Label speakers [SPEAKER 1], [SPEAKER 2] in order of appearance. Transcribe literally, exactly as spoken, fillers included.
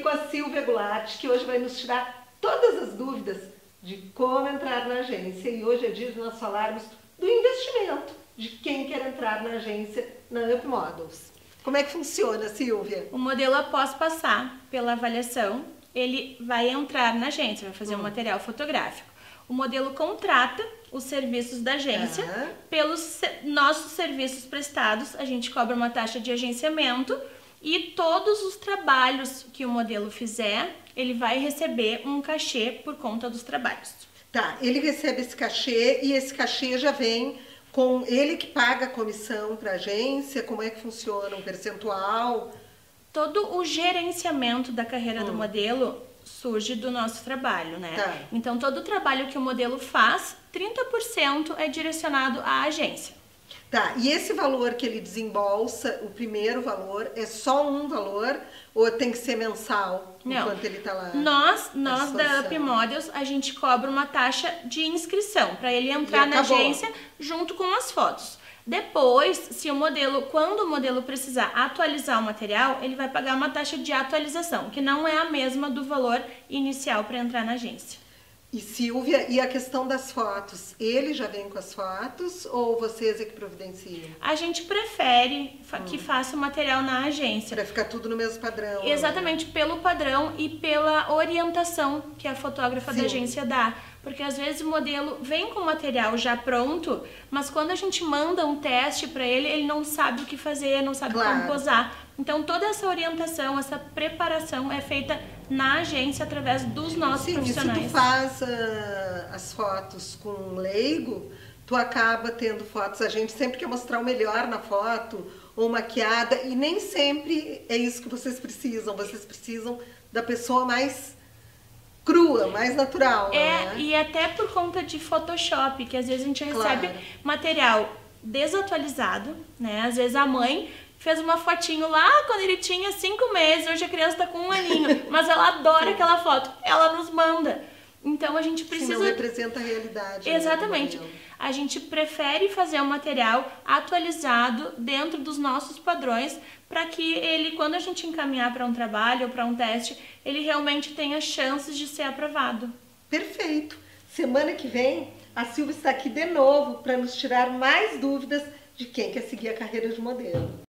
[SPEAKER 1] com a Silvia Goulart, que hoje vai nos tirar todas as dúvidas de como entrar na agência. E hoje é dia de nós falarmos do investimento de quem quer entrar na agência na Up Models. Como é que funciona, Silvia?
[SPEAKER 2] O modelo, após passar pela avaliação, ele vai entrar na agência, vai fazer hum. um material fotográfico. O modelo contrata os serviços da agência. Ah. Pelos nossos serviços prestados, a gente cobra uma taxa de agenciamento e todos os trabalhos que o modelo fizer, ele vai receber um cachê por conta dos trabalhos.
[SPEAKER 1] Tá, ele recebe esse cachê e esse cachê já vem com ele que paga a comissão para a agência? Como é que funciona? Um percentual?
[SPEAKER 2] Todo o gerenciamento da carreira hum. do modelo surge do nosso trabalho, né?
[SPEAKER 1] Tá.
[SPEAKER 2] Então, todo o trabalho que o modelo faz, trinta por cento é direcionado à agência.
[SPEAKER 1] Tá, e esse valor que ele desembolsa, o primeiro valor, é só um valor ou tem que ser mensal enquanto
[SPEAKER 2] Não.
[SPEAKER 1] ele está lá?
[SPEAKER 2] Nós, nós da Up Models, a gente cobra uma taxa de inscrição para ele entrar na agência junto com as fotos. Depois, se o modelo, quando o modelo precisar atualizar o material, ele vai pagar uma taxa de atualização, que não é a mesma do valor inicial para entrar na agência.
[SPEAKER 1] E Silvia, e a questão das fotos, ele já vem com as fotos ou vocês é que providenciam?
[SPEAKER 2] A gente prefere hum. que faça o material na agência.
[SPEAKER 1] Para ficar tudo no mesmo padrão.
[SPEAKER 2] Exatamente, né? Pelo padrão e pela orientação que a fotógrafa
[SPEAKER 1] Sim.
[SPEAKER 2] da agência dá. Porque às vezes o modelo vem com o material já pronto, mas quando a gente manda um teste para ele, ele não sabe o que fazer, não sabe
[SPEAKER 1] claro.
[SPEAKER 2] como posar. Então toda essa orientação, essa preparação é feita na agência através dos nossos
[SPEAKER 1] Sim,
[SPEAKER 2] profissionais.
[SPEAKER 1] E se tu faz uh, as fotos com um leigo, tu acaba tendo fotos, a gente sempre quer mostrar o melhor na foto, ou maquiada, e nem sempre é isso que vocês precisam, vocês precisam da pessoa mais crua, mais natural.
[SPEAKER 2] É,
[SPEAKER 1] né?
[SPEAKER 2] E até por conta de Photoshop, que às vezes a gente recebe
[SPEAKER 1] claro.
[SPEAKER 2] material desatualizado, né? Às vezes a mãe fez uma fotinho lá quando ele tinha cinco meses, hoje a criança está com um aninho, mas ela adora aquela foto, ela nos manda. Então a gente precisa...
[SPEAKER 1] Sim, não representa a realidade.
[SPEAKER 2] Exatamente.
[SPEAKER 1] Né?
[SPEAKER 2] A gente prefere fazer um material atualizado dentro dos nossos padrões para que ele, quando a gente encaminhar para um trabalho ou para um teste, ele realmente tenha chances de ser aprovado.
[SPEAKER 1] Perfeito. Semana que vem, a Silvia está aqui de novo para nos tirar mais dúvidas de quem quer seguir a carreira de modelo.